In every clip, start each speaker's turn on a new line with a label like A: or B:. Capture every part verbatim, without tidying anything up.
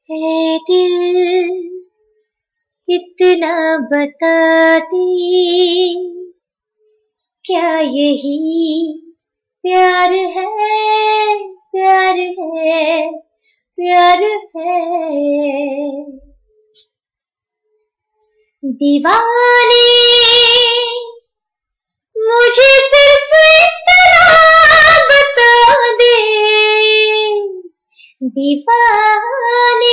A: है दिल इतना बता दे, क्या यही प्यार है, प्यार है, प्यार है। दीवाने मुझे सिर्फ इतना बता दे, दीवाने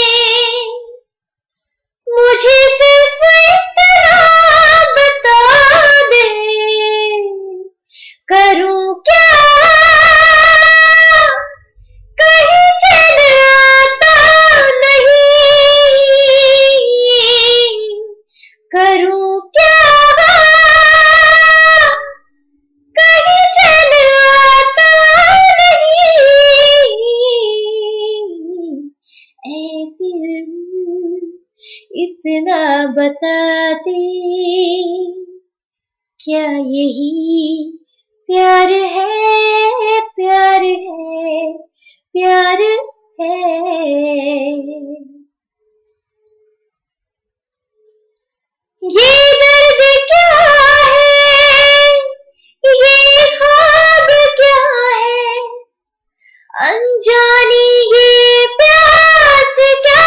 A: मुझे सिर्फ इतना बता दे, करूं क्या कहीं चैन आता नहीं, करूं क्या कहीं चैन आता नहीं। ऐ दिल इतना बता दे, क्या यही प्यार है, प्यार है, प्यार है। ये दर्द क्या है, ये ख्वाब क्या है, अनजानी ये प्यास क्या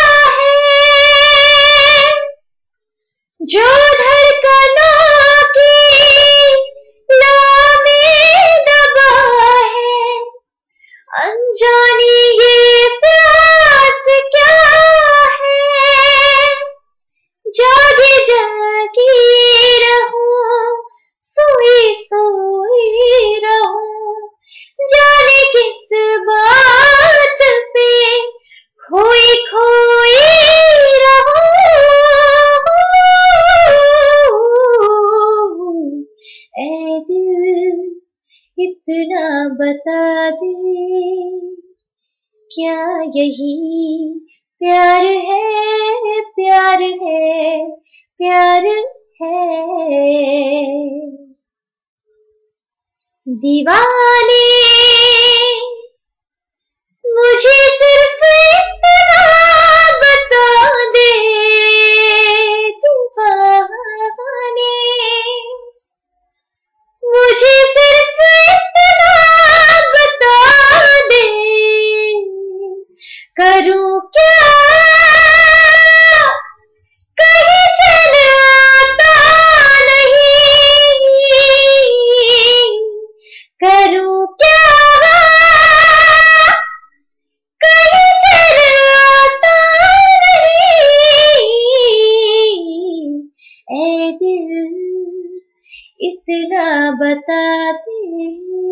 A: है, जो धड़कनों की लौ में दबा है, अनजानी ये प्यास क्या है। जागी जागी रहूं, सोई सोई रहूं, जाने किस बात पे खोई खोई रहूं। ऐ दिल इतना बता दे, क्या यही प्यार है, प्यार है, प्यार है। दीवाने मुझे सिर्फ इतना बता दे, दीवाने मुझे सिर्फ इतना बता दे, करूं क्या कहीं चैन आता नहीं, करूं क्या कहीं चैन आता नहीं। ऐ दिल इतना बता दे,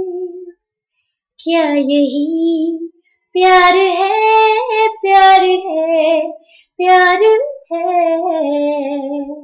A: क्या यही प्यार है, प्यार है, प्यार है।